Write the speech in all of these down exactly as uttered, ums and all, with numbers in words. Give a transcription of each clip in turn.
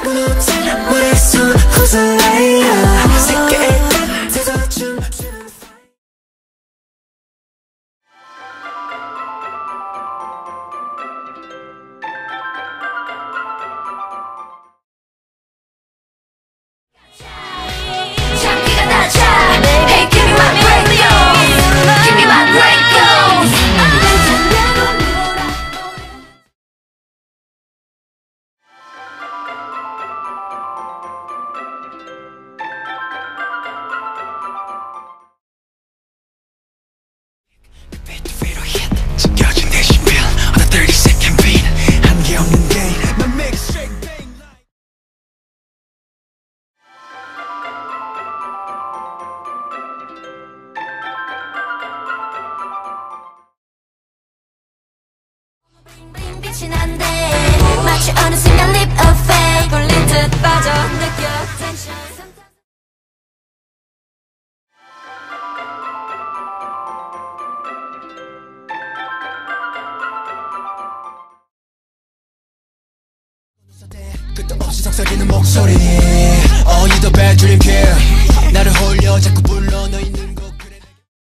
무너진 머릿속 흩날려 새끼의 끝에서 춤추는 장기가 낮아. Hey, give me my radio. Give me my radio. 숨겨진 내 신변 on a thirty second beat 한계 없는 day 난 make straight bang like 빛이 난데 마치 어느 순간 leap of faith 걸린 듯 빠져 느껴 tension. 끝도 없이 속삭이는 목소리 Oh you the bad dream kid 나를 홀려 자꾸 불러 너 있는 곳 그래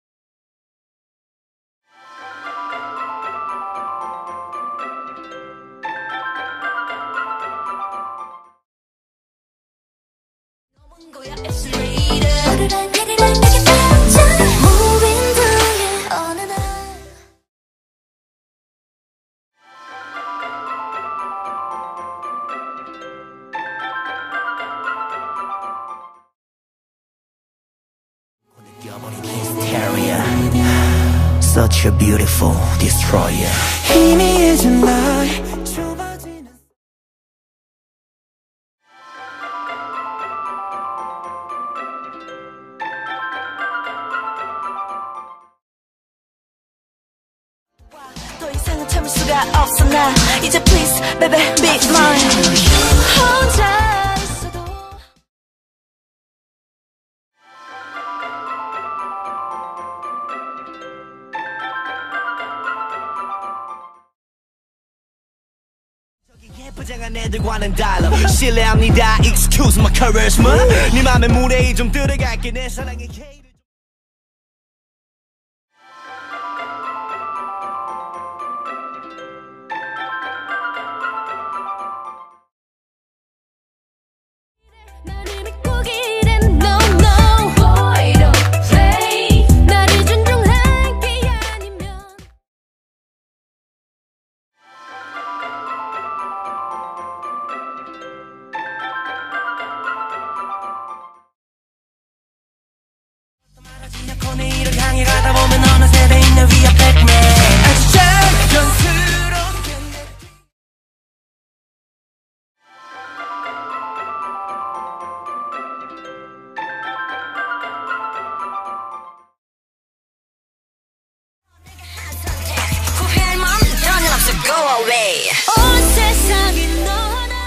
오르락 내리락 내게 닿자 moving through 어느 날 Such a beautiful destroyer. 희미해진 날 좁아지는 더 이상은 참을 수가 없어 나 이제 please baby be mine 혼자 있어도 예쁘장한 애들과는 달라 실례합니다 excuse my charisma 네 맘에 무대에 좀 들어갈게 내 사랑의 K를 나를 믿고 기대 no no boy don't play 나를 존중할 게 아니면 내일을 향해 가다 보면 어느새 내 있는 위에 백맨 아주 자연스럽게 후회할 마음 전혀 없어 go away 온 세상이 너 하나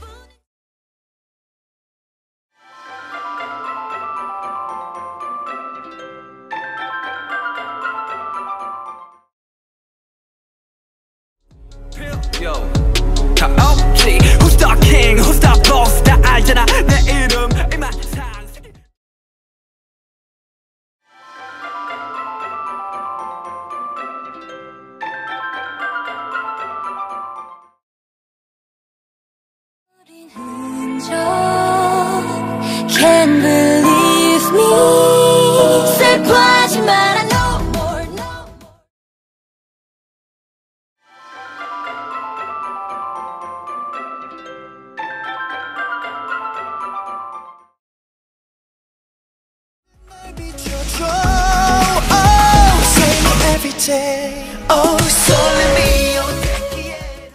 Yo, 다 없지 Who's the king, who's the boss 다 알잖아 내 이름 이만 상 Can't believe me 슬퍼하지 마라 no more no more 날 비춰줘 Oh save me every day Oh 설렘이 어떻기에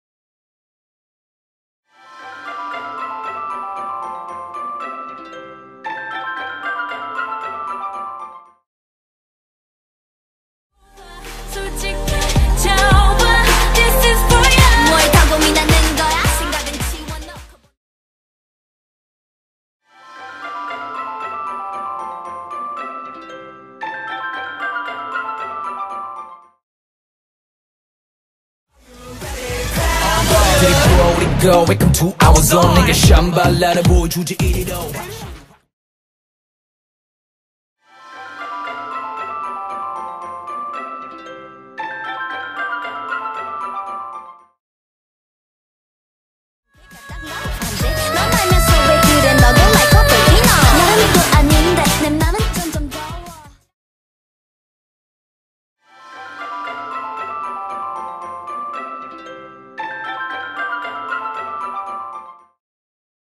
솔직해져 봐 This is for you 뭘 다 고민하는 거야 생각은 지워놓고 Go, welcome to our 어서 내게 샴발라를 보여주지 이리로 넌 알면서 왜 그래 너도 like a volcano 나는 또 아닌데 내 맘은 점점 더워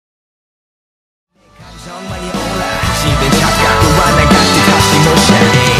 정만이 올라 집에 가까워 와 나 같이 다시 모셔